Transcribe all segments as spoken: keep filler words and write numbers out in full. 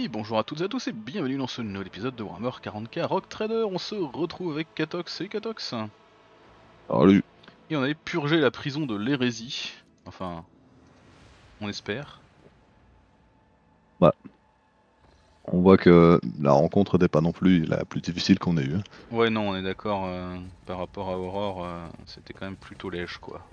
Oui, bonjour à toutes et à tous et bienvenue dans ce nouvel épisode de Warhammer quarante K Rock Trader. On se retrouve avec Katox. Salut Katox. Salut. Et on avait purgé la prison de l'hérésie. Enfin, on espère. Bah, on voit que la rencontre n'est pas non plus la plus difficile qu'on ait eue. Ouais, non, on est d'accord, euh, par rapport à Aurore, euh, c'était quand même plutôt léger quoi.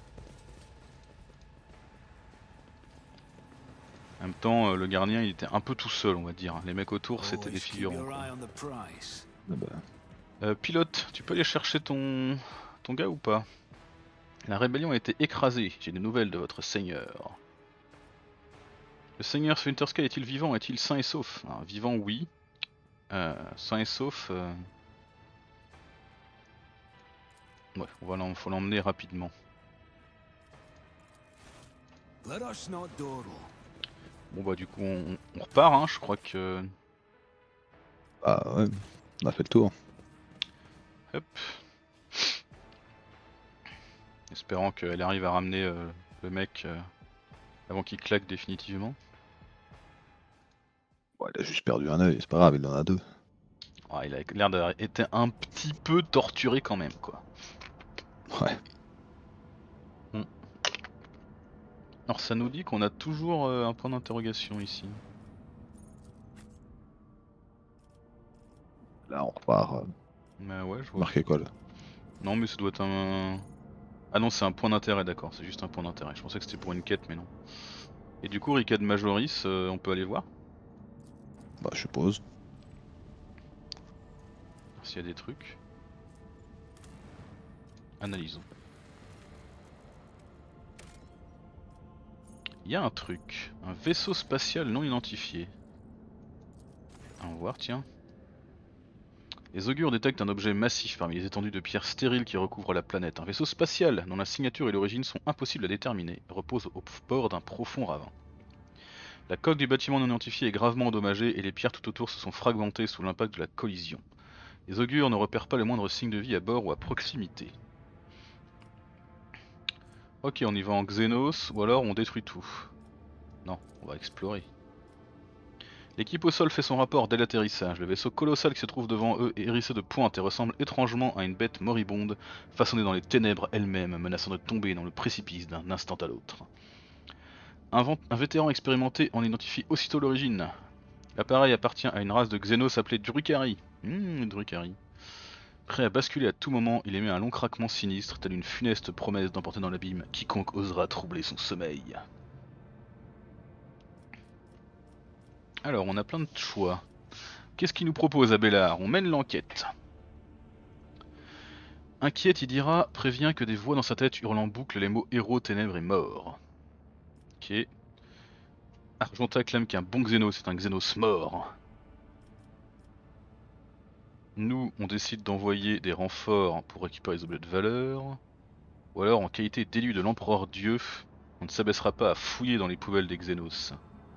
En même temps, euh, le gardien il était un peu tout seul, on va dire. Les mecs autour c'était des Always keep figurants your quoi. eye on the price. Ah bah, Euh, pilote, tu peux aller chercher ton, ton gars ou pas? La rébellion a été écrasée, j'ai des nouvelles de votre seigneur. Le seigneur Splintersky est-il vivant? Est-il sain et sauf? Alors, vivant oui. Euh, sain et sauf... Euh... Ouais, on va l'em- faut l'emmener rapidement. Let us not dawdle. Bon bah du coup on, on repart hein, je crois que... bah ouais, on a fait le tour. Hop. Espérant qu'elle arrive à ramener euh, le mec euh, avant qu'il claque définitivement. Bon, il a juste perdu un œil, c'est pas grave, il en a deux. Ah, il a l'air d'avoir été un petit peu torturé quand même quoi. Ouais. Hmm. Alors ça nous dit qu'on a toujours euh, un point d'interrogation ici. Là on repart. Euh, Mais ouais je vois. marqué quoi là? Non mais ça doit être un... Ah non c'est un point d'intérêt d'accord, c'est juste un point d'intérêt. Je pensais que c'était pour une quête mais non. Et du coup Ricade Majoris, euh, on peut aller voir Bah je suppose. s'il y a des trucs. Analysons. Il y a un truc, un vaisseau spatial non identifié. On va voir tiens. Les augures détectent un objet massif parmi les étendues de pierres stériles qui recouvrent la planète. Un vaisseau spatial dont la signature et l'origine sont impossibles à déterminer repose au bord d'un profond ravin. La coque du bâtiment non identifié est gravement endommagée et les pierres tout autour se sont fragmentées sous l'impact de la collision. Les augures ne repèrent pas le moindre signe de vie à bord ou à proximité. Ok, on y va en Xenos ou alors on détruit tout. Non, on va explorer. L'équipe au sol fait son rapport dès l'atterrissage. Le vaisseau colossal qui se trouve devant eux est hérissé de pointes et ressemble étrangement à une bête moribonde, façonnée dans les ténèbres elles-mêmes, menaçant de tomber dans le précipice d'un instant à l'autre. Un, un vétéran expérimenté en identifie aussitôt l'origine. L'appareil appartient à une race de Xenos appelée Drukhari. Hum, Drukhari. Prêt à basculer à tout moment, il émet un long craquement sinistre, tel une funeste promesse d'emporter dans l'abîme quiconque osera troubler son sommeil. Alors, on a plein de choix. Qu'est-ce qu'il nous propose Abélard? On mène l'enquête. Inquiète, il dira, prévient que des voix dans sa tête hurlent en boucle les mots héros, ténèbres et mort. Ok. Argentat clame qu'un bon Xénos c'est un Xénos mort. Nous, on décide d'envoyer des renforts pour récupérer les objets de valeur. Ou alors, en qualité d'élu de l'empereur Dieu, on ne s'abaissera pas à fouiller dans les poubelles des Xénos.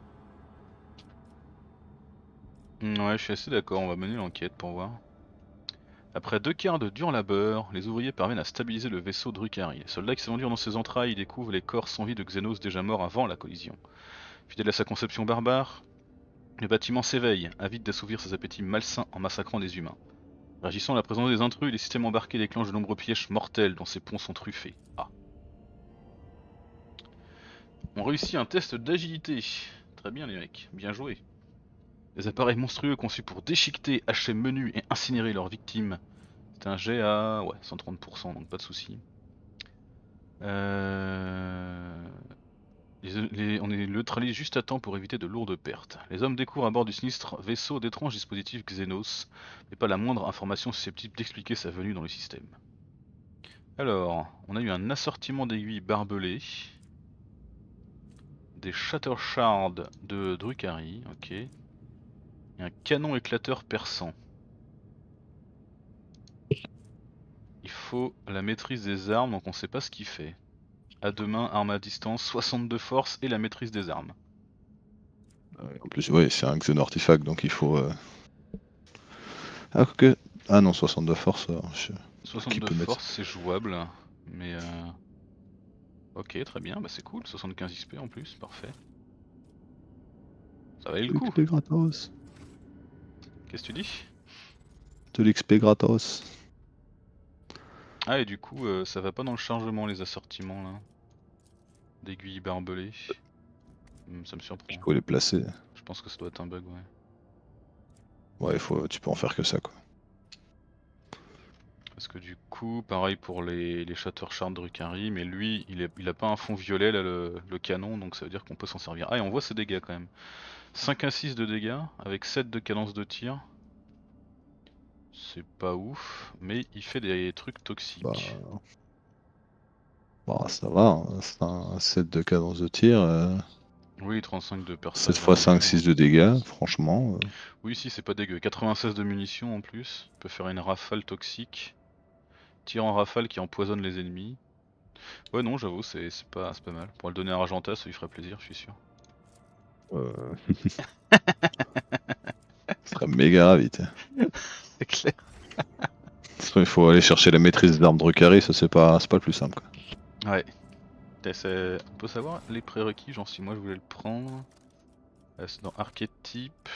Ouais, je suis assez d'accord, on va mener l'enquête pour voir. Après deux quarts de dur labeur, les ouvriers parviennent à stabiliser le vaisseau Drukhari. Les soldats qui s'aventurent dans ses entrailles découvrent les corps sans vie de Xénos déjà morts avant la collision. Fidèle à sa conception barbare, le bâtiment s'éveille, avide d'assouvir ses appétits malsains en massacrant des humains. Réagissant à la présence des intrus, les systèmes embarqués déclenchent de nombreux pièges mortels dont ces ponts sont truffés. Ah. On réussit un test d'agilité. Très bien les mecs, bien joué. Des appareils monstrueux conçus pour déchiqueter, hacher menus et incinérer leurs victimes. C'est un jet à ouais, cent trente pour cent, donc pas de soucis. Euh... Les, les, on est neutralisé juste à temps pour éviter de lourdes pertes. Les hommes découvrent à bord du sinistre vaisseau d'étranges dispositifs Xenos, mais pas la moindre information susceptible d'expliquer sa venue dans le système. Alors, on a eu un assortiment d'aiguilles barbelées, des Shatter Shards de Drukhari, ok, et un canon éclateur perçant. Il faut la maîtrise des armes, donc on sait pas ce qu'il fait. À deux mains, arme à distance, soixante-deux force et la maîtrise des armes. Euh, en plus, ouais, c'est un Xenon artefact donc il faut. Euh... Ah, que... ah non, soixante-deux force. Alors, je... Qui soixante-deux peut mettre. force, c'est jouable, mais euh... ok, très bien, bah c'est cool, soixante-quinze X P en plus, parfait. Ça valait le De coup. l'X P gratos. Qu'est-ce que tu dis? De l'X P gratos. Ah et du coup euh, ça va pas dans le chargement les assortiments là. D'aiguilles barbelées. Hmm, ça me Il surprend. faut les placer. Je pense que ça doit être un bug ouais. Ouais, il faut, tu peux en faire que ça quoi. Parce que du coup, pareil pour les, les Shattershard Drukhari, mais lui, il, est, il a pas un fond violet là, le, le canon, donc ça veut dire qu'on peut s'en servir. Ah, et on voit ses dégâts quand même. cinq à six de dégâts, avec sept de cadence de tir. C'est pas ouf, mais il fait des trucs toxiques. Bah, bah ça va, hein. C'est un sept de cadence de tir. Euh, Oui, trente-cinq de sept perçage fois cinq, d'armure. six de dégâts, franchement. euh, Oui, si, c'est pas dégueu. quatre-vingt-seize de munitions en plus. Il peut faire une rafale toxique. Tir en rafale qui empoisonne les ennemis. Ouais, non, j'avoue, c'est c'est pas, c'est pas mal. Pour le donner à Argentas, ça lui ferait plaisir, je suis sûr. euh, Ce serait méga vite. C'est clair. Il faut aller chercher la maîtrise d'armes Drukhari, ça c'est pas, c'est pas le plus simple quoi. Ouais. C'est- On peut savoir les prérequis, genre si moi je voulais le prendre. Euh, c'est dans archétype.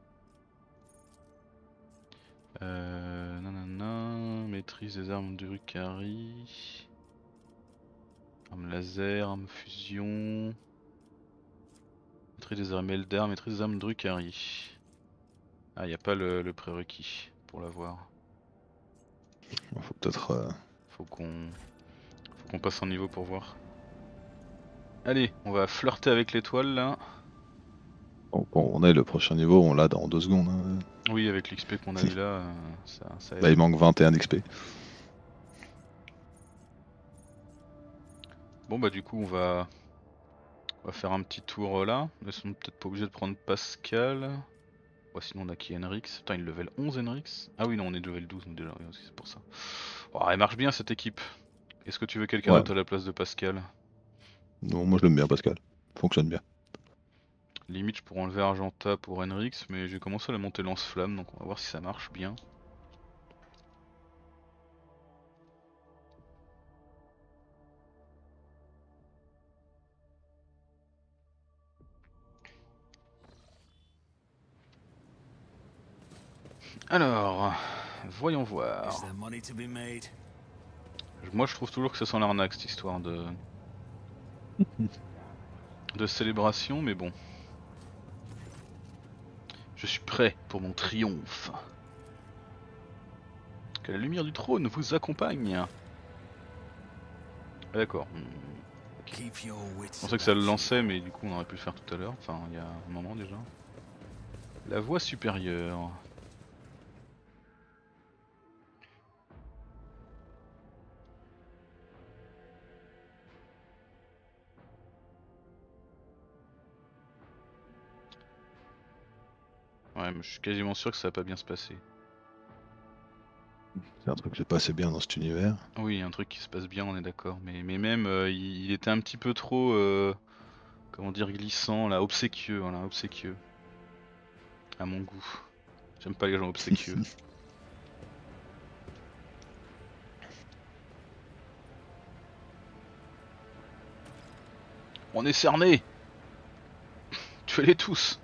Euh, nanana, maîtrise des armes de Drukhari. Armes laser, armes fusion. Maîtrise des armes Eldar, maîtrise des armes Drukhari. Ah, y a pas le, le prérequis pour l'avoir. Faut peut-être. euh, Faut qu'on faut qu'on passe un niveau pour voir. Allez, on va flirter avec l'étoile là. Bon, bon, on est le prochain niveau, on l'a dans deux secondes. hein. Oui, avec l'X P qu'on a eu là, euh, ça, ça Là aide. il manque vingt et un d'X P. Bon bah du coup on va On va faire un petit tour euh, là. Ils sont peut-être pas obligés de prendre Pascal. Ouais, sinon on a qui Henrix. Putain, il level onze Henrix. Ah oui, non, on est de level douze nous déjà, oui, aussi, c'est pour ça. Oh, elle marche bien cette équipe. Est-ce que tu veux quelqu'un Ouais. d'autre à la place de Pascal? Non, moi je l'aime bien Pascal. Fonctionne bien. Limite, je pourrais enlever Argenta pour Henrix, mais j'ai commencé à la monter lance-flamme, donc on va voir si ça marche bien. Alors, voyons Is voir. there money to be made? Moi je trouve toujours que ça sent l'arnaque cette histoire de... de célébration, mais bon. Je suis prêt pour mon triomphe. Que la lumière du trône vous accompagne. Ah, d'accord. Hmm. Keep your wits Je pensais que ça le about you. lançait, mais du coup on aurait pu le faire tout à l'heure. Enfin, il y a un moment déjà. La voie supérieure. Ouais, mais je suis quasiment sûr que ça va pas bien se passer. C'est un truc qui se passait bien dans cet univers. Oui, un truc qui se passe bien, on est d'accord. Mais, mais même, euh, il, il était un petit peu trop, euh, comment dire, glissant, là, obséquieux, voilà, obséquieux. À mon goût. J'aime pas les gens obséquieux. On est cernés. Tuez-les tous.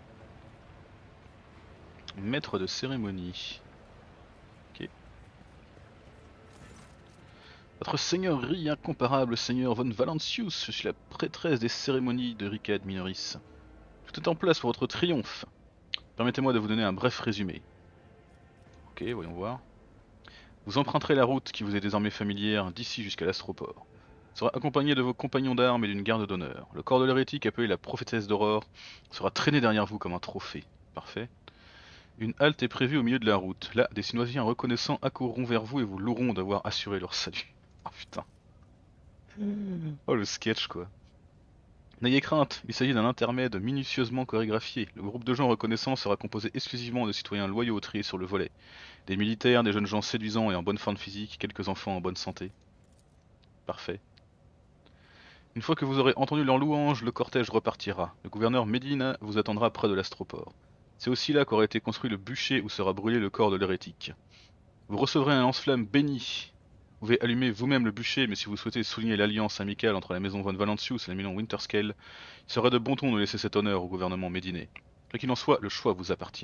Maître de cérémonie. Ok. Votre seigneurie incomparable, seigneur von Valancius, je suis la prêtresse des cérémonies de Ricad Minoris. Tout est en place pour votre triomphe. Permettez-moi de vous donner un bref résumé. Ok, voyons voir. Vous emprunterez la route qui vous est désormais familière d'ici jusqu'à l'Astroport. Vous serez accompagné de vos compagnons d'armes et d'une garde d'honneur. Le corps de l'hérétique appelé la prophétesse d'Aurore sera traîné derrière vous comme un trophée. Parfait. Une halte est prévue au milieu de la route. Là, des Sinoisiens reconnaissants accourront vers vous et vous loueront d'avoir assuré leur salut. Oh putain. Oh le sketch quoi. N'ayez crainte, il s'agit d'un intermède minutieusement chorégraphié. Le groupe de gens reconnaissants sera composé exclusivement de citoyens loyaux triés sur le volet. Des militaires, des jeunes gens séduisants et en bonne forme physique, quelques enfants en bonne santé. Parfait. Une fois que vous aurez entendu leur louange, le cortège repartira. Le gouverneur Medina vous attendra près de l'Astroport. C'est aussi là qu'aurait été construit le bûcher où sera brûlé le corps de l'hérétique. Vous recevrez un lance-flamme béni. Vous pouvez allumer vous-même le bûcher, mais si vous souhaitez souligner l'alliance amicale entre la maison von Valancius et la maison Winterscale, il serait de bon ton de laisser cet honneur au gouvernement médiné. Quoi qu'il en soit, le choix vous appartient.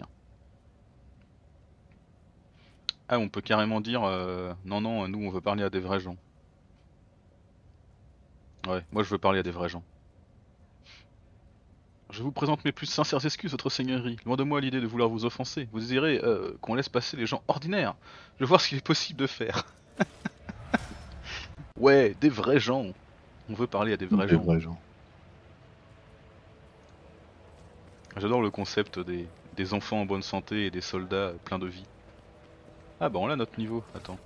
Ah, on peut carrément dire euh, non, non, nous on veut parler à des vrais gens. Ouais, moi je veux parler à des vrais gens. Je vous présente mes plus sincères excuses, votre seigneurie. Loin de moi l'idée de vouloir vous offenser. Vous désirez euh, qu'on laisse passer les gens ordinaires. Je veux voir ce qu'il est possible de faire. Ouais, des vrais gens. On veut parler à des vrais Des gens. vrais gens. J'adore le concept des, des enfants en bonne santé et des soldats pleins de vie. Ah bah on l'a notre niveau, attends.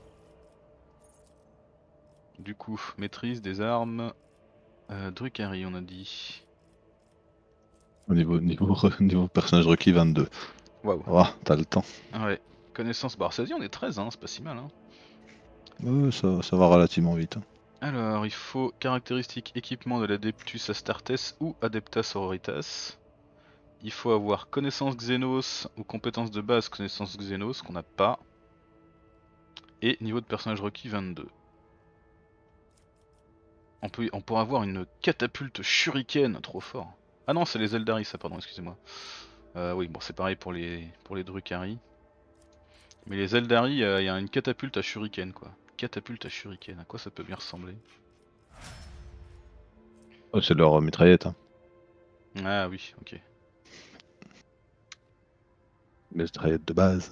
Du coup, maîtrise des armes. Euh, Drukhari on a dit. Au niveau, niveau, niveau personnage requis, vingt-deux. Waouh. Oh, t'as le temps. Ouais. Connaissance, bah ça dit on est treize hein, c'est pas si mal hein. Ouais, ça, ça va relativement vite. hein. Alors, il faut caractéristiques équipement de l'Adeptus Astartes ou Adeptas Sororitas. Il faut avoir connaissance Xenos ou compétences de base connaissance Xenos qu'on n'a pas. Et niveau de personnage requis vingt-deux. On peut, on pourra avoir une catapulte shuriken, trop fort. Ah non, c'est les Eldari ça, pardon, excusez-moi. Euh, oui, bon c'est pareil pour les, pour les Drukhari. Mais les Eldari, il euh, y a une catapulte à shuriken quoi. Catapulte à shuriken, à quoi ça peut bien ressembler? Oh, c'est leur mitraillette. Hein. Ah oui, ok. Mitraillette de base.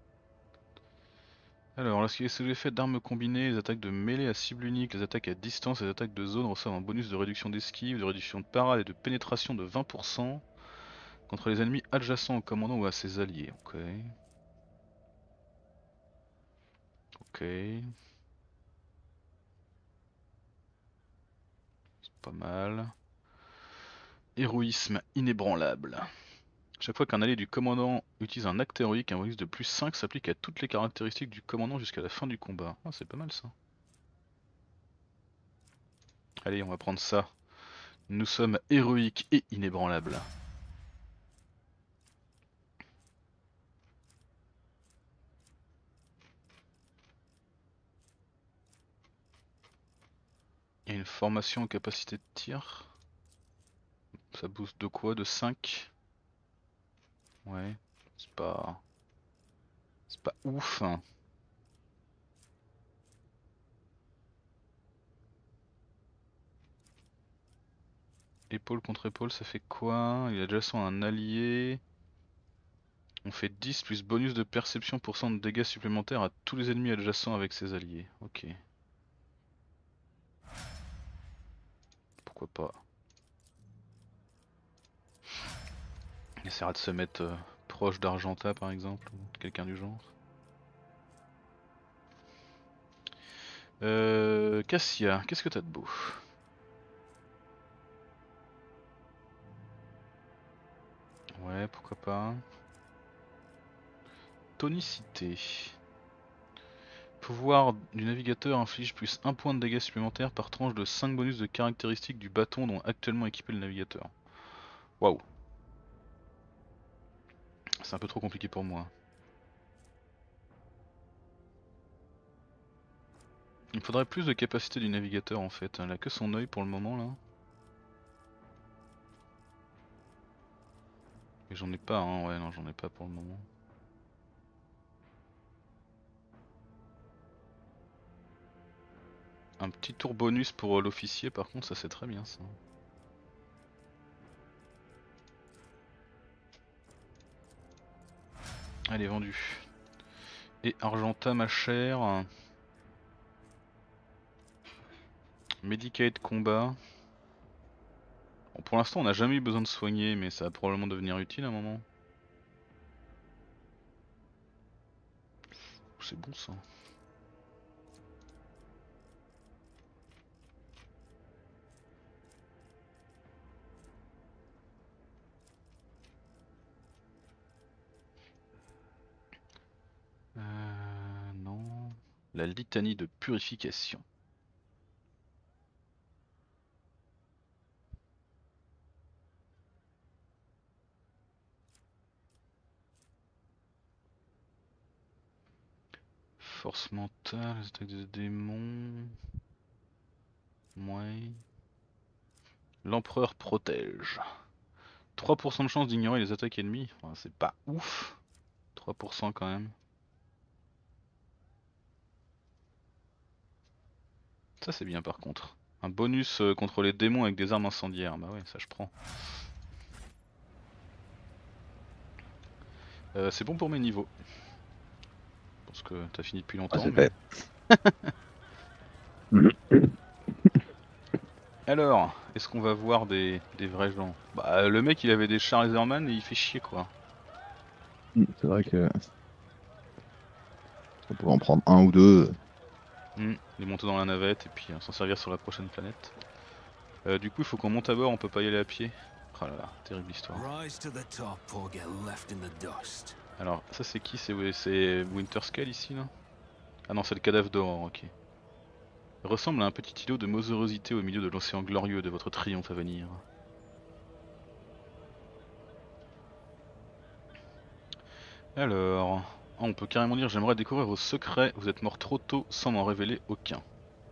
Alors, lorsqu'il est sous l'effet d'armes combinées, les attaques de mêlée à cible unique, les attaques à distance et les attaques de zone reçoivent un bonus de réduction d'esquive, de réduction de parade et de pénétration de vingt pour cent contre les ennemis adjacents au commandant ou à ses alliés. Ok. Ok. C'est pas mal. Héroïsme inébranlable. Chaque fois qu'un allié du commandant utilise un acte héroïque, un bonus de plus cinq s'applique à toutes les caractéristiques du commandant jusqu'à la fin du combat. Ah, c'est pas mal ça. Allez, on va prendre ça. Nous sommes héroïques et inébranlables. Il y a une formation en capacité de tir. Ça booste de quoi? De cinq? Ouais, c'est pas... C'est pas ouf. Hein. Épaule contre épaule, ça fait quoi? Il a déjà son un allié. On fait dix plus bonus de perception pour cent de dégâts supplémentaires à tous les ennemis adjacents avec ses alliés. Ok. Pourquoi pas. Il essaiera de se mettre euh, proche d'Argenta par exemple, ou quelqu'un du genre. Euh, Cassia, qu'est-ce que t'as de beau? Ouais, pourquoi pas. Tonicité. Pouvoir du navigateur inflige plus un point de dégâts supplémentaires par tranche de cinq bonus de caractéristiques du bâton dont actuellement équipé le navigateur. Waouh. C'est un peu trop compliqué pour moi. Il me faudrait plus de capacité du navigateur en fait. Elle a que son œil pour le moment là. Et j'en ai pas, hein. Ouais, non, j'en ai pas pour le moment. Un petit tour bonus pour euh, l'officier par contre, ça c'est très bien ça. Elle est vendue. Et Argenta ma chère. Medicaid combat. Bon, pour l'instant on n'a jamais eu besoin de soigner mais ça va probablement devenir utile à un moment. C'est bon ça. Euh, non. La litanie de purification. Force mentale, les attaques de démons. Ouais. L'empereur protège. trois pour cent de chance d'ignorer les attaques ennemies, enfin, c'est pas ouf. trois pour cent quand même. Ça c'est bien par contre. Un bonus euh, contre les démons avec des armes incendiaires, bah ouais ça je prends. Euh, c'est bon pour mes niveaux. Parce que t'as fini depuis Ah, longtemps. c'est mais... fait. Alors, est-ce qu'on va voir des, des vrais gens? Bah le mec il avait des chars Laserman et il fait chier quoi. C'est vrai que. On pourrait en prendre un ou deux. Hmm, les monter dans la navette et puis euh, s'en servir sur la prochaine planète. Euh, du coup il faut qu'on monte à bord, on peut pas y aller à pied. Oh là là, terrible histoire. Rise to the top or get left in the dust. Alors ça c'est qui? C'est c'est Winterscale ici là? Ah non c'est le cadavre d'Aurore, ok. Il ressemble à un petit îlot de monstruosité au milieu de l'océan glorieux de votre triomphe à venir. Alors... Ah, on peut carrément dire j'aimerais découvrir vos secrets, vous êtes mort trop tôt sans m'en révéler aucun.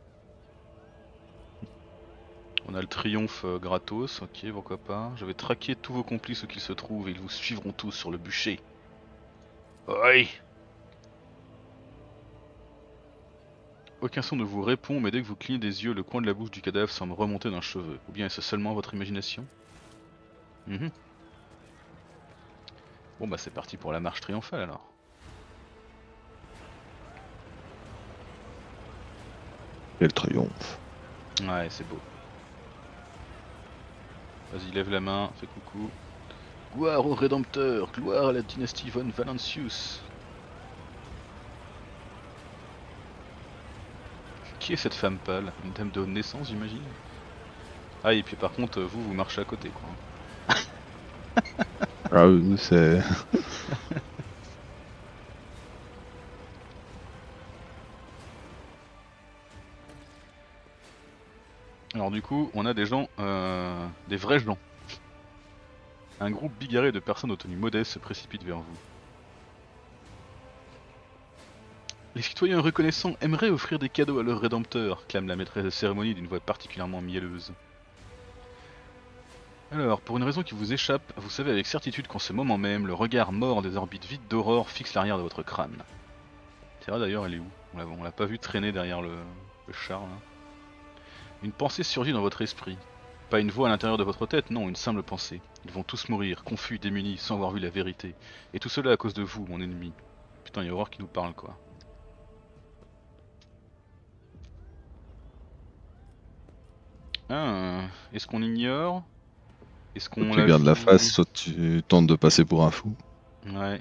On a le triomphe euh, gratos, ok pourquoi pas. Je vais traquer tous vos complices où qu'ils se trouvent et ils vous suivront tous sur le bûcher. Oui. Aucun son ne vous répond, mais dès que vous clignez des yeux, le coin de la bouche du cadavre semble remonter d'un cheveu. Ou bien est-ce seulement votre imagination? Mhm. Bon bah c'est parti pour la marche triomphale alors. Quel triomphe. Ouais c'est beau. Vas-y lève la main, fais coucou. Gloire au Rédempteur, gloire à la dynastie von Valancius. Qui est cette femme pâle? Une dame de haute naissance j'imagine? Ah et puis par contre vous vous marchez à côté quoi. Ah oui, c'est. Alors du coup on a des gens, euh, des vrais gens. Un groupe bigarré de personnes aux tenues modestes se précipite vers vous. Les citoyens reconnaissants aimeraient offrir des cadeaux à leur rédempteur, clame la maîtresse de cérémonie d'une voix particulièrement mielleuse. Alors, pour une raison qui vous échappe, vous savez avec certitude qu'en ce moment même, le regard mort des orbites vides d'Aurore fixe l'arrière de votre crâne. C'est vrai d'ailleurs, elle est où? On l'a pas vu traîner derrière le, le char là. Une pensée surgit dans votre esprit. Pas une voix à l'intérieur de votre tête, non, une simple pensée. Ils vont tous mourir, confus, démunis, sans avoir vu la vérité. Et tout cela à cause de vous, mon ennemi. Putain, il y a Aurore qui nous parle quoi. Ah, est-ce qu'on ignore? Est-ce Soit qu'on tu la gardes la joue? face, soit tu tentes de passer pour un fou. Ouais.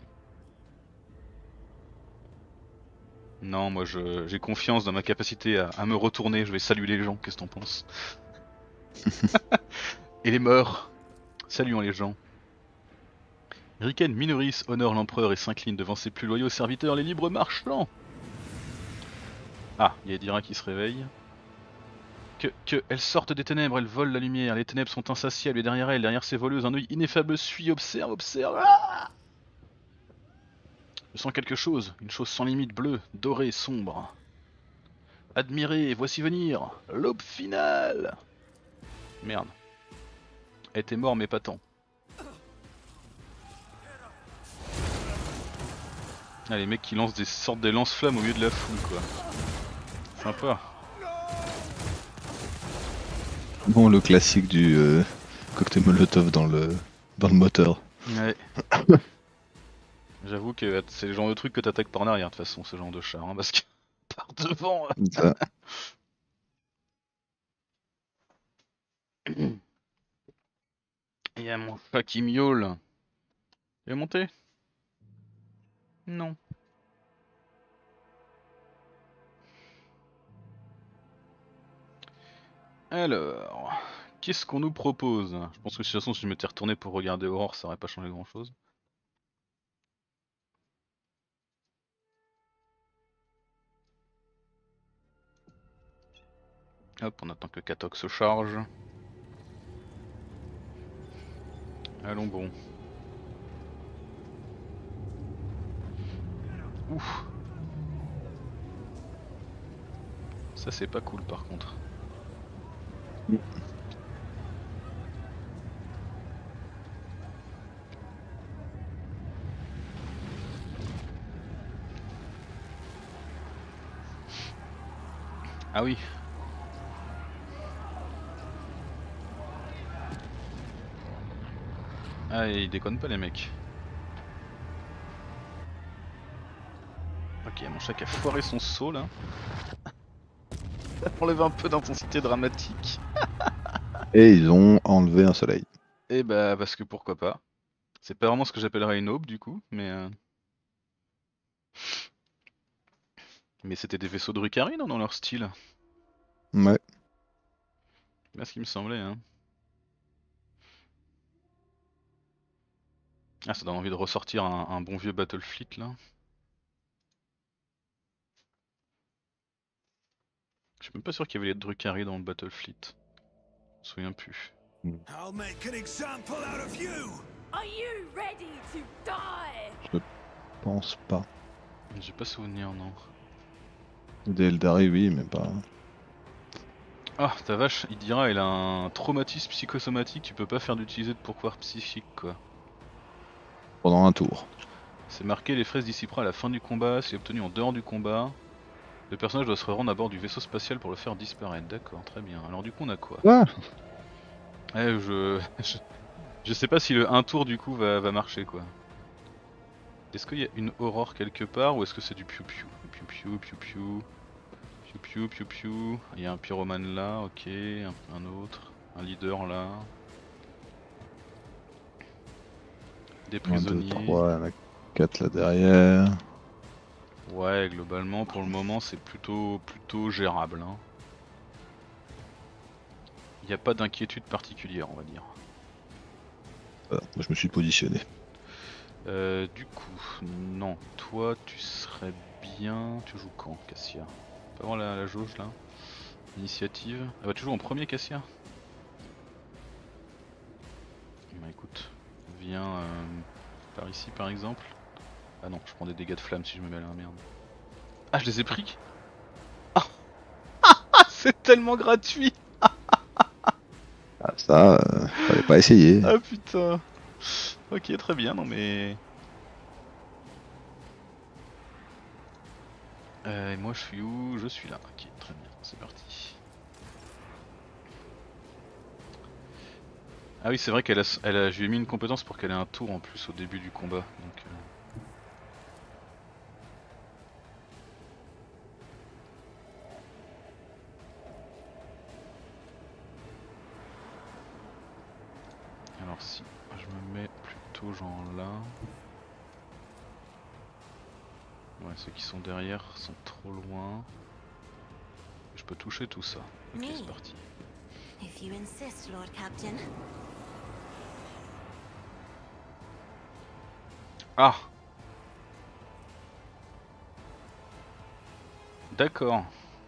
Non, moi je j'ai confiance dans ma capacité à, à me retourner, je vais saluer les gens, qu'est-ce que t'en penses? Et les morts, saluons les gens. Riken Minoris honore l'empereur et s'incline devant ses plus loyaux serviteurs, les libres marchands. Ah, il y a Dira qui se réveille. Que, que, elles sortent des ténèbres, elles volent la lumière, les ténèbres sont insatiables et derrière elles, derrière ces voleuses, un œil ineffable suit, observe, observe. Ah, je sens quelque chose, une chose sans limite bleue, dorée, sombre. Admirez, voici venir, l'aube finale. Merde. Elle était morte mais pas tant. Ah les mecs qui lancent des sortes de lance-flammes au milieu de la foule quoi. Sympa. Bon, le classique du euh, cocktail molotov dans le dans le moteur. Ouais. J'avoue que c'est le genre de truc que t'attaques par en arrière de toute façon, ce genre de char, hein, parce que par devant. Ça. Il y a mon chat qui miaule. Il est monté? Non. Alors, qu'est-ce qu'on nous propose? Je pense que de toute façon si je m'étais retourné pour regarder Aurore, ça aurait pas changé grand chose. Hop, on attend que Katok se charge. Allons bon. Ouf. Ça c'est pas cool par contre. Ah oui. Ah, ils déconnent pas les mecs. Ok, mon chat qui a foiré son saut là. Ça enlève un peu d'intensité dramatique. Et ils ont enlevé un soleil. Et bah parce que pourquoi pas. C'est pas vraiment ce que j'appellerais une aube du coup, mais euh... mais c'était des vaisseaux de Drukhari non dans leur style. Ouais. C'est bien ce qui me semblait hein. Ah ça donne envie de ressortir un, un bon vieux Battlefleet là. Je suis même pas sûr qu'il y avait les Drukhari dans le Battlefleet. Je me souviens plus. I'll make an example out of you. Are you ready to die? Je pense pas. J'ai pas souvenir non. Des Eldari, oui, mais pas. Ah ta vache, il dira il a un traumatisme psychosomatique, tu peux pas faire d'utiliser de pouvoir psychique quoi. Pendant un tour. C'est marqué les fraises dissipera à la fin du combat, c'est obtenu en dehors du combat. Le personnage doit se rendre à bord du vaisseau spatial pour le faire disparaître. D'accord, très bien. Alors du coup on a quoi? Ouais. Eh je... je... je sais pas si le un tour du coup va, va marcher quoi. Est-ce qu'il y a une aurore quelque part ou est-ce que c'est du piou piou piou piou piou piou piou piou piou piou. Il y a un pyromane là, ok, un, un autre, un leader là. Des un, deux, prisonniers. trois, il y en a quatre là derrière. Ouais, globalement pour le moment c'est plutôt plutôt gérable. Hein. Il n'y a pas d'inquiétude particulière on va dire. Voilà, moi je me suis positionné. Euh, du coup, non, toi tu serais bien... Tu joues quand Cassia? On peut avoir la, la jauge là? Initiative. Ah bah tu joues en premier Cassia? Bah écoute, viens euh, par ici par exemple. Ah non, je prends des dégâts de flamme si je me mets là, merde. Ah je les ai pris. Ah, c'est tellement gratuit. Ah, ça, euh, fallait pas essayer. Ah putain. Ok très bien, non mais... Euh, et moi je suis où? Je suis là, ok très bien, c'est parti. Ah oui c'est vrai qu'elle a, elle a, je lui ai mis une compétence pour qu'elle ait un tour en plus au début du combat. Donc, euh... Alors si je me mets plutôt genre là. Ouais ceux qui sont derrière sont trop loin. Je peux toucher tout ça. Ok c'est parti. If you insist, Lord Captain. Ah d'accord.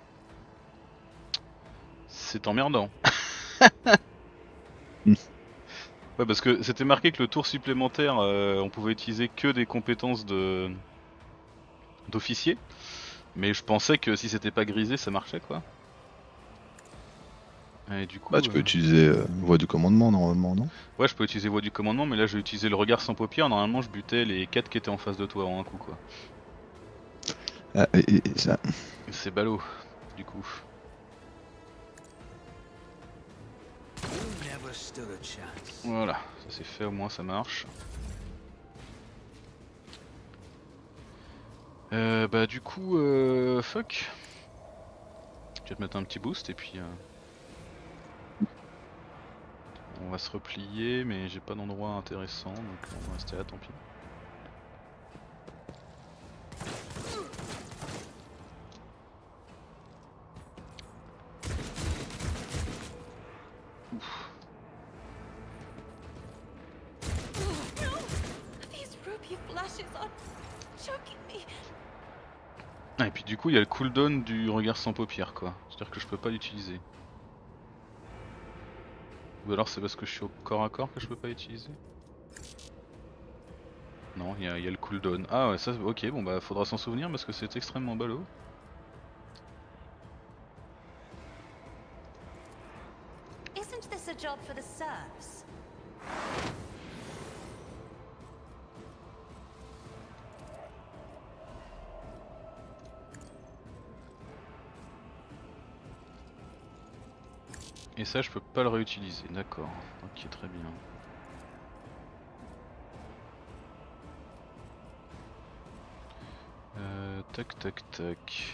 C'est emmerdant. Ouais parce que c'était marqué que le tour supplémentaire euh, on pouvait utiliser que des compétences de d'officier. Mais je pensais que si c'était pas grisé ça marchait quoi. Et du coup, Bah tu peux euh... utiliser euh, voie du commandement normalement, non? Ouais je peux utiliser voie du commandement mais là je vais utiliser le regard sans paupières. Normalement je butais les quatre qui étaient en face de toi en un coup quoi. Ah, et, et, et ça. C'est ballot du coup. You never stood a chance. Voilà, ça c'est fait au moins ça marche. Euh, bah du coup, euh, fuck. Je vais te mettre un petit boost et puis... Euh, on va se replier mais j'ai pas d'endroit intéressant donc on va rester là tant pis. Ouf. These ruby flashes are choking me. Ah, et puis du coup il y a le cooldown du regard sans paupières quoi. C'est-à-dire que je peux pas l'utiliser. Ou alors c'est parce que je suis au corps à corps que je peux pas l'utiliser. Non, il y, y a le cooldown. Ah ouais ça ok bon bah faudra s'en souvenir parce que c'est extrêmement ballot. Isn't this a job for the serfs? Et ça je peux pas le réutiliser, d'accord. Ok, très bien. Euh, tac tac tac.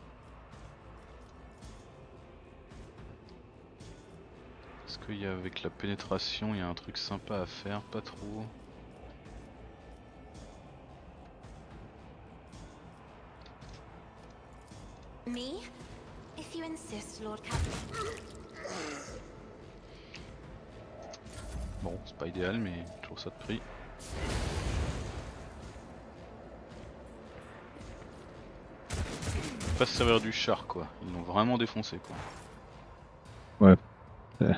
Est-ce qu'il y a avec la pénétration, il y a un truc sympa à faire? Pas trop. Me? If you insist, Lord Captain. Bon, c'est pas idéal, mais toujours ça de prix. Pas se servir du char quoi, ils l'ont vraiment défoncé quoi. Ouais. Ouais.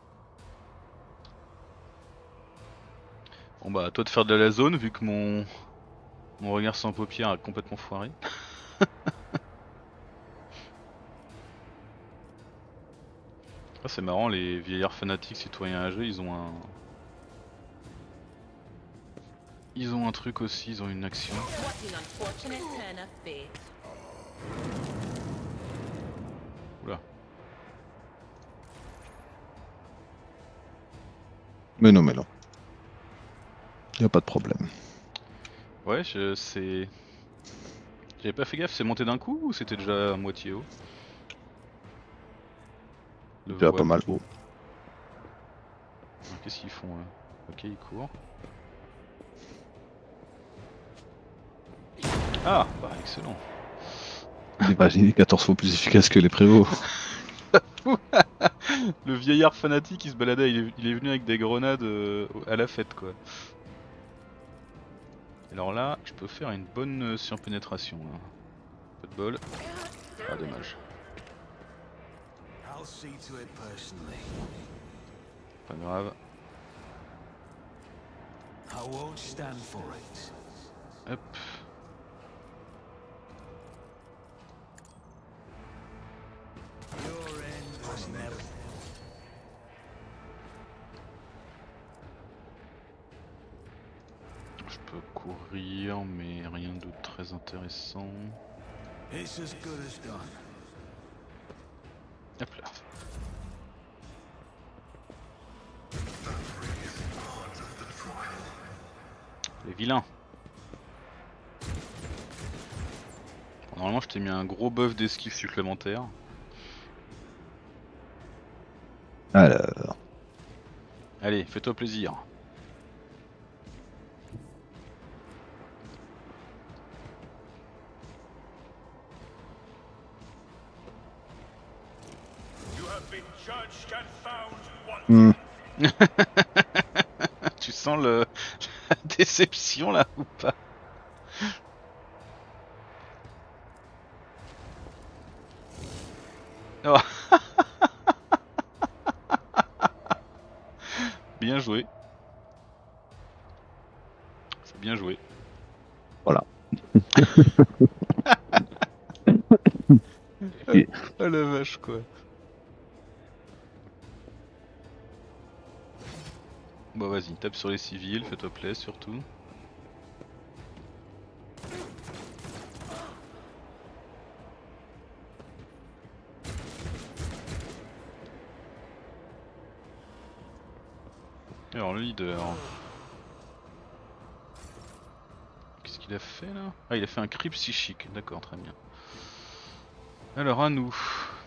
Bon bah à toi de faire de la zone vu que mon mon regard sans paupières a complètement foiré. Ah, c'est marrant, les vieillards fanatiques citoyens âgés, ils ont un... Ils ont un truc aussi, ils ont une action. What an unfortunate turn of fate. Oula. Mais non, mais non. Y a pas de problème. Ouais, je sais... J'avais pas fait gaffe, c'est monté d'un coup ou c'était déjà à moitié haut? Le Déjà pas voile. mal haut. Alors, qu'est-ce qu'ils font là? Ok, ils courent. Ah, bah excellent. Imaginez quatorze fois plus efficace que les prévôts. Le vieillard fanatique il se baladait, il est, il est venu avec des grenades euh, à la fête quoi. Alors là, je peux faire une bonne euh, surpénétration là. Pas de bol. Ah dommage. I'll see to it personally. Pas grave. I won't stand for it. Hop. Your end was never. Je peux courir mais rien de très intéressant. It's as good as done. Hop là. Les vilains. Bon, normalement je t'ai mis un gros buff d'esquive supplémentaire. Alors. Allez, fais-toi plaisir. You have been judged and found wanting. Hmm. Tu sens le... la déception là ou pas? Oh. Bien joué. C'est bien joué. Voilà. Oh la vache quoi. Bon vas-y, tape sur les civils, fais-toi plaisir surtout. Alors le leader... Qu'est-ce qu'il a fait là? Ah il a fait un cri psychique, d'accord, très bien. Alors à nous.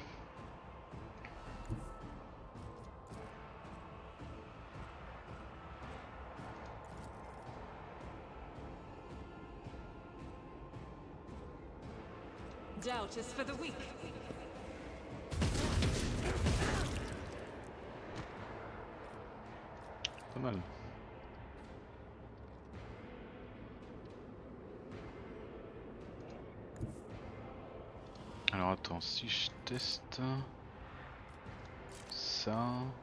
Doubt is for the weak. Pas mal. Alors attends, si je teste ça...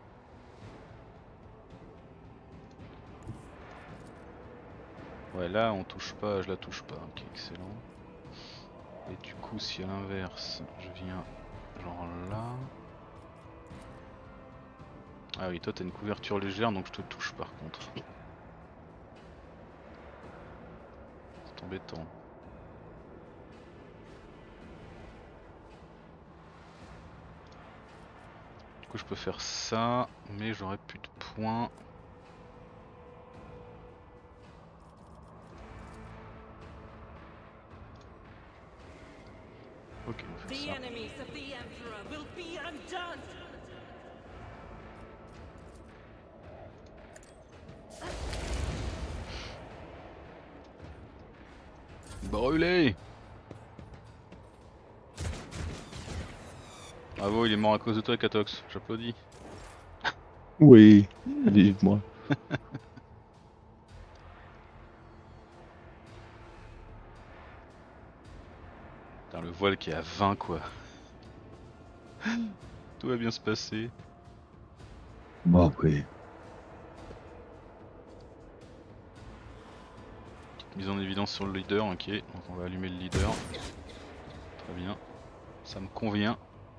Ouais là on touche pas, je la touche pas, ok excellent. Et du coup si à l'inverse je viens genre là... Ah oui toi t'as une couverture légère donc je te touche par contre. C'est embêtant. coup je peux faire ça, mais j'aurai plus de points. Ok, on fait The ça. enemies of the Emperor will be undone! Brûlé! Bravo, il est mort à cause de toi, Katox. J'applaudis. Oui, vive-moi. Putain, le voile qui est à vingt quoi. Tout va bien se passer. Bon, oui. Mise en évidence sur le leader, ok. Donc on va allumer le leader. Très bien. Ça me convient.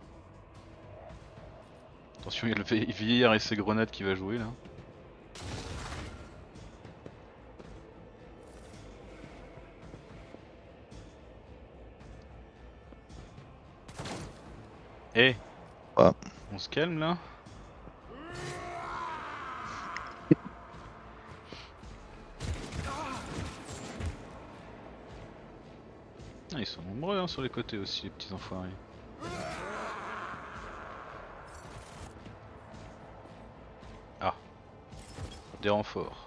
Attention, il y a le vie- vieillard et ses grenades qui va jouer là. Eh, Ah. on se calme là. Ah, ils sont nombreux hein, sur les côtés aussi, les petits enfoirés. Ah, des renforts.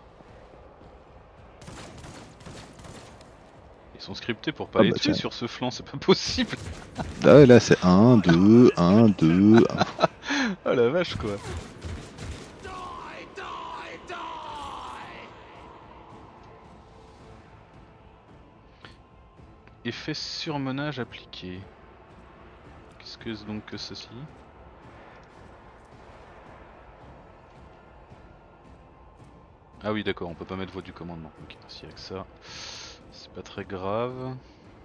Ils sont scriptés pour pas Ah les bah tuer tiens. sur ce flanc, c'est pas possible. Là, là c'est un, deux, un, deux. Oh la vache quoi. Effet surmenage appliqué. Qu'est-ce que c'est donc que ceci? Ah oui d'accord, on peut pas mettre voix du commandement. Ok, si avec ça, c'est pas très grave.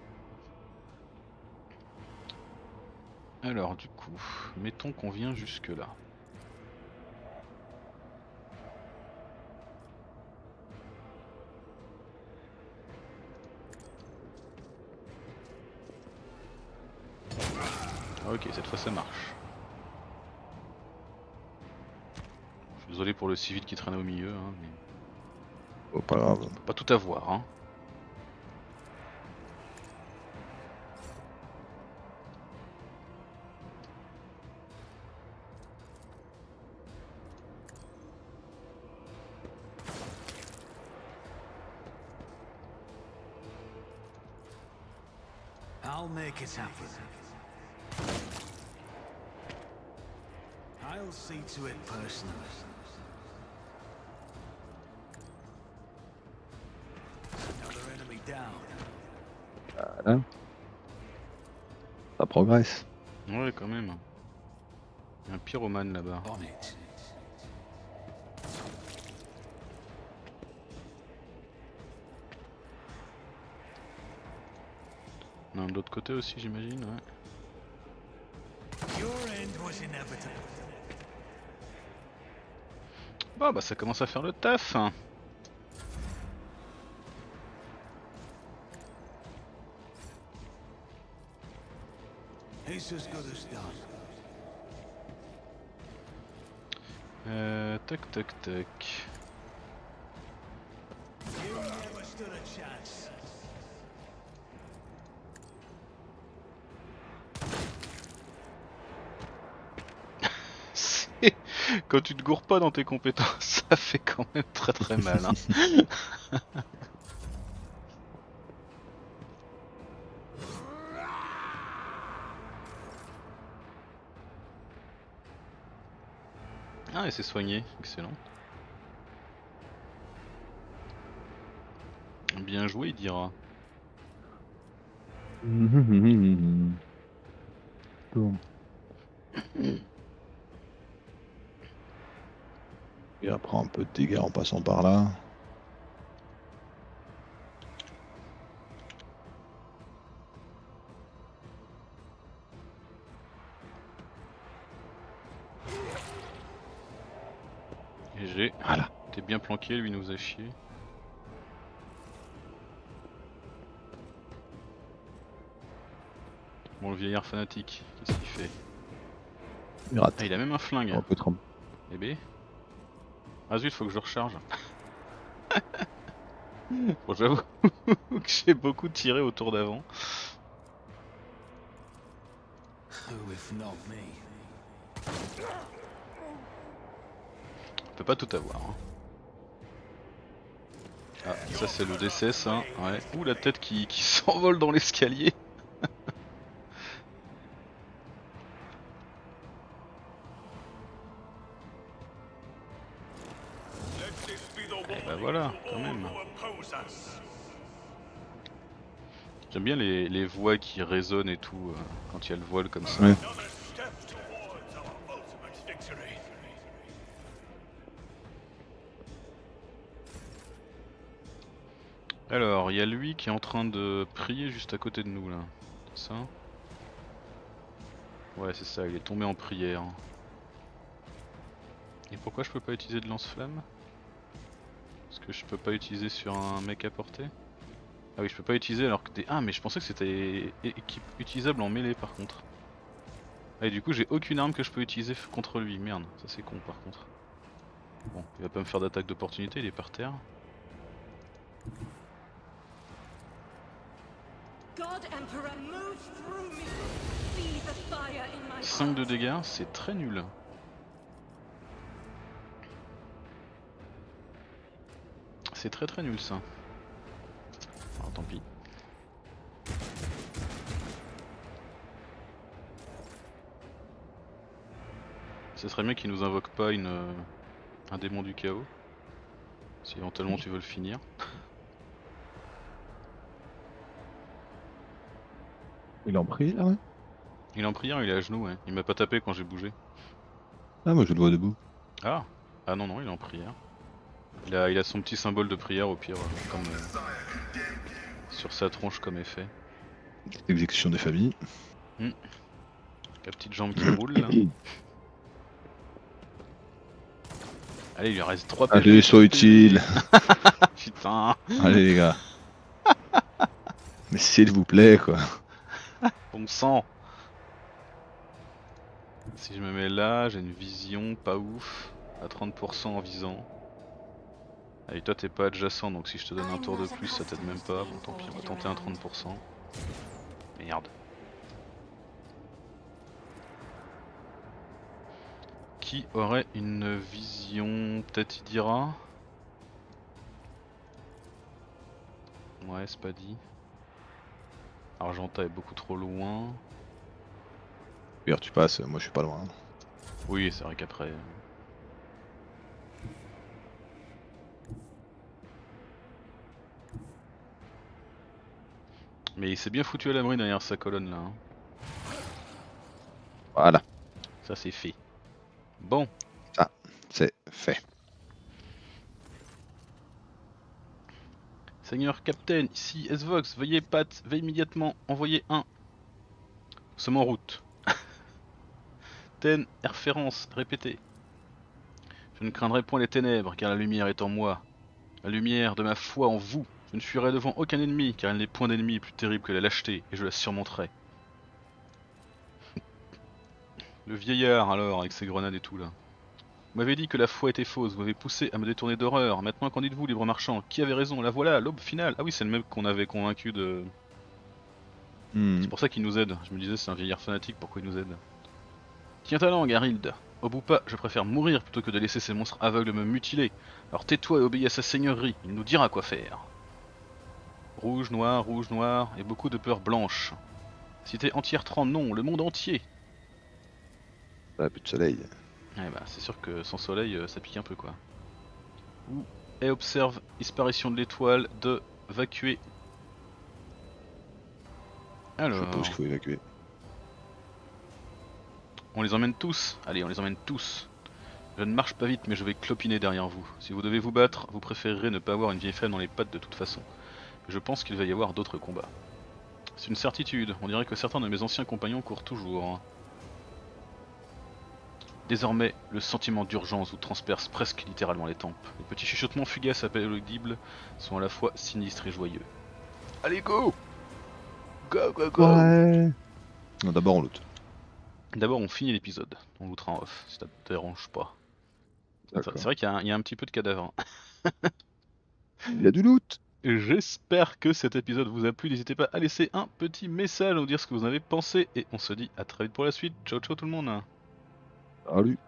Alors du coup, mettons qu'on vient jusque là. Ah, ok, cette fois ça marche. Je suis désolé pour le civil qui traînait au milieu, hein, mais Oh, pas grave. on peut pas tout avoir. Hein. I'll make it happen. I'll see to it personally. Another enemy down. Voilà. Ça progresse. Ouais quand même. Il y a un pyromane là-bas. On it. Non, de l'autre côté aussi j'imagine, ouais. Your end was inevitable. Bah bah ça commence à faire le taf. Hein. It's as good as done. Euh, tac tac tac. You never stood a chance. C'est- Quand tu te gourres pas dans tes compétences, ça fait quand même très très mal. Hein. Ah et c'est soigné, excellent. Bien joué il dira. Bon. Et après un peu de dégâts en passant par là. Et j'ai. Voilà. T'es bien planqué, lui nous a chié. Bon le vieillard fanatique, qu'est-ce qu'il fait? Il rate. Ah, il a même un flingue. Un peu tremble. Eh B. Ah zut, faut que je recharge. Bon, j'avoue que j'ai beaucoup tiré au tour d'avant. Who if not me? On peut pas tout avoir. Hein. Ah, ça c'est le D C ça. Ouais. Ouh, la tête qui, qui s'envole dans l'escalier. Et bah voilà, quand même. J'aime bien les, les voix qui résonnent et tout euh, quand il y a le voile comme ça. Ouais. Alors, il y a lui qui est en train de prier juste à côté de nous là. C'est ça? Ouais, c'est ça, il est tombé en prière. Et pourquoi je peux pas utiliser de lance-flamme? Parce que je peux pas utiliser sur un mec à portée? Ah oui, je peux pas utiliser alors que des... Ah, mais je pensais que c'était équipe utilisable en mêlée par contre. Ah, et du coup, j'ai aucune arme que je peux utiliser contre lui. Merde, ça c'est con par contre. Bon, il va pas me faire d'attaque d'opportunité, il est par terre. God Emperor, move through me. See the fire in my cinq de heart. dégâts, c'est très nul. C'est très très nul ça. Alors tant pis. Ce serait bien qu'il nous invoque pas une, euh, un démon du chaos. Si éventuellement tu veux le finir. Il est en prie là, ouais. Il est en prière, il est à genoux, ouais. Il m'a pas tapé quand j'ai bougé. Ah, moi je le vois debout. Ah Ah non non, il est en prière. Il a, il a son petit symbole de prière au pire, euh, comme euh, sur sa tronche comme effet. Exécution des familles. Hmm. La petite jambe qui roule là. Allez, il lui reste trois P V. Allez, sois utile. Putain. Allez les gars. Mais s'il vous plaît quoi. Bon sang. Si je me mets là, j'ai une vision pas ouf, à trente pour cent en visant. Allez, toi t'es pas adjacent, donc si je te donne un tour de plus ça t'aide même pas. Bon tant pis, on va tenter un trente pour cent. Merde. Qui aurait une vision? Peut-être il dira. Ouais, c'est pas dit. Argenta est beaucoup trop loin. Pierre, tu passes, moi je suis pas loin. Oui, c'est vrai qu'après... Mais il s'est bien foutu à l'abri derrière sa colonne là. Hein. Voilà, Ça c'est fait. Bon. c'est fait. Seigneur Captain, ici S-Vox, veuillez Pat, veuillez immédiatement envoyer un. Nous sommes en route. Ten, référence, répétez. Je ne craindrai point les ténèbres, car la lumière est en moi. La lumière de ma foi en vous. Je ne fuirai devant aucun ennemi, car il n'est point d'ennemi plus terrible que la lâcheté, et je la surmonterai. Le vieillard alors, avec ses grenades et tout là. Vous m'avez dit que la foi était fausse, vous m'avez poussé à me détourner d'horreur. Maintenant qu'en dites-vous, libre marchand? Qui avait raison? La voilà, l'aube finale. Ah oui, c'est le même qu'on avait convaincu de... Hmm. C'est pour ça qu'il nous aide. Je me disais, c'est un vieillard fanatique, pourquoi il nous aide? Tiens ta langue, Harold. Au bout pas, je préfère mourir plutôt que de laisser ces monstres aveugles me mutiler. Alors tais-toi et obéis à sa seigneurie, il nous dira quoi faire. Rouge, noir, rouge, noir, et beaucoup de peur blanche. Cité entière tremble, non, le monde entier. Ah, plus de soleil. Ouais bah c'est sûr que sans soleil euh, ça pique un peu quoi. Ouh. Et observe disparition de l'étoile de vacuer. Je Alors, suppose qu'il faut évacuer. on les emmène tous. Allez, on les emmène tous. Je ne marche pas vite mais je vais clopiner derrière vous. Si vous devez vous battre, vous préférerez ne pas avoir une vieille femme dans les pattes de toute façon. Je pense qu'il va y avoir d'autres combats. C'est une certitude, on dirait que certains de mes anciens compagnons courent toujours. Désormais, le sentiment d'urgence vous transperce presque littéralement les tempes. Les petits chuchotements fugaces à peine audibles sont à la fois sinistres et joyeux. Allez, go! Go, go, go! Ouais. Non, d'abord on loot. D'abord, on finit l'épisode. On lootera en off, si ça te dérange pas. C'est D'accord. c'est vrai qu'il y, a un- il y a un petit peu de cadavres. Il y a du loot. J'espère que cet épisode vous a plu. N'hésitez pas à laisser un petit message, à nous dire ce que vous en avez pensé. Et on se dit à très vite pour la suite. Ciao ciao tout le monde. Salut.